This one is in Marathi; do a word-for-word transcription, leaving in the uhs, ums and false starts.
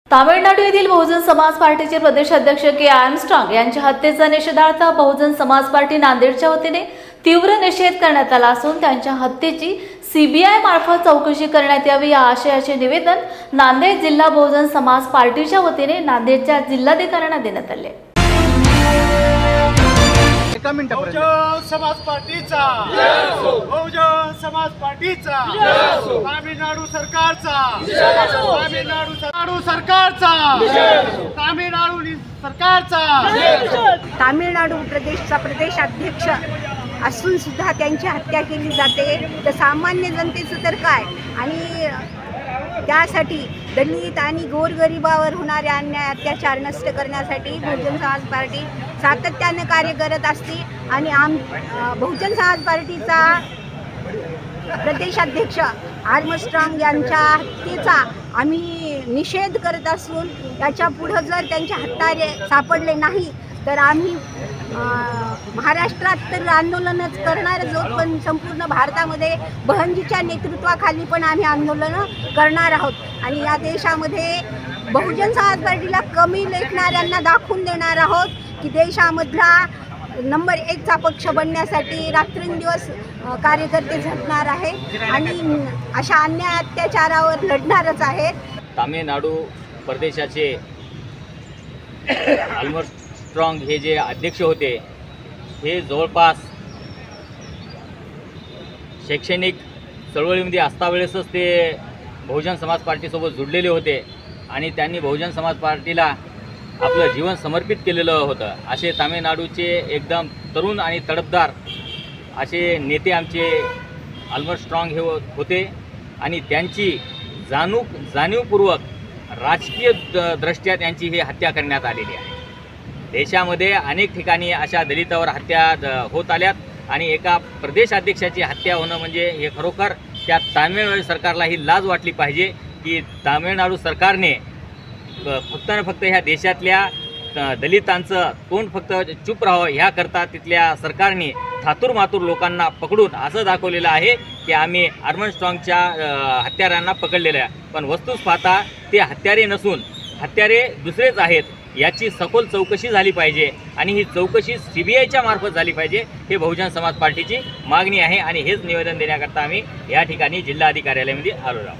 तामिळनाडू येथील बहुजन समाज पार्टीचे प्रदेशाध्यक्ष के आर्मस्ट्रॉंग यांच्या हत्येचा निषेधार्थ बहुजन समाज पार्टी नांदेडच्या वतीने तीव्र निषेध करण्यात आला असून त्यांच्या हत्येची सीबीआय मार्फत चौकशी करण्यात यावी या आशयाचे निवेदन नांदेड जिल्हा बहुजन समाज पार्टीच्या वतीने नांदेडच्या जिल्हाधिकाऱ्यांना देण्यात आले। बहुजन समाज पार्टीचा बहुजन समाज पार्टीचा तामिळनाडू सरकारचा तामिळनाडू तामिळनाडू सरकारचा तामिळनाडू सरकारचा तामिळनाडू प्रदेशचा प्रदेशाध्यक्ष असून सुद्धा त्यांची हत्या केली जाते तर सामान्य जनतेचं तर काय। आणि त्यासाठी दलित आणि गोरगरिबावर होणारे अन्याय अत्याचार नष्ट करण्यासाठी बहुजन समाज पार्टी सातत्याने कार्य करत असते आणि आम बहुजन समाज पार्टीचा प्रदेशाध्यक्ष आर्मस्ट्रॉंग यांच्या हत्येचा आम्ही निषेध करत असून त्याच्या पुढं जर त्यांचे हत्यारे सापडले नाही तर आम्ही महाराष्ट्रात तर आंदोलनच करणार आहोत, पण संपूर्ण भारतामध्ये बहनजीच्या नेतृत्वाखाली पण आम्ही आंदोलनं करणार आहोत आणि या देशामध्ये बहुजन समाज पार्टीला कमी लेखणाऱ्यांना दाखवून देणार आहोत की देशामधला नंबर एकचा पक्ष बनण्यासाठी रात्रंदिवस कार्यकर्ते झटणार आहे आणि अशा अन्याय अत्याचारावर लढणारच आहे। तामिळनाडू प्रदेशाचे आर्मस्ट्रॉंग हे जे अध्यक्ष होते हे जवळपास शैक्षणिक चळवळीमध्ये असतावेळेसच ते बहुजन समाज पार्टीसोबत जुडलेले होते आणि त्यांनी बहुजन समाज पार्टीला आपलं जीवन समर्पित केलेलं होतं। असे तामिळनाडूचे एकदम तरुण आणि तडफदार असे नेते आमचे आर्मस्ट्रॉंग हे होते आणि त्यांची जाणू जाणीवपूर्वक राजकीय दृष्ट्या त्यांची ही हत्या करण्यात आलेली आहे। देशामध्ये अनेक ठिकाणी अशा दलितावर हत्या होत आल्यात आणि एका प्रदेशाध्यक्षाची हत्या होणं म्हणजे हे खरोखर त्या तामिळनाडू सरकारला ही लाज वाटली पाहिजे की तामिळनाडू सरकारने फक्त न फक्त ह्या देशातल्या दलितांचं तोंड फक्त चूप राहावं ह्याकरता तिथल्या सरकारने थातूर मातूर लोकांना पकडून असं दाखवलेलं आहे की आम्ही आर्मस्ट्रॉंगच्या हत्यारांना पकडलेलं आहे, पण वस्तूच पाहता ते हत्यारे नसून हत्यारे दुसरेच आहेत। याची सखोल चौकशी झाली पाहिजे आणि ही चौकशी सी बी आयच्या मार्फत झाली पाहिजे हे बहुजन समाज पार्टीची मागणी आहे आणि हेच निवेदन देण्याकरता आम्ही या ठिकाणी जिल्हाधिकारी कार्यालयामध्ये आलो आहोत।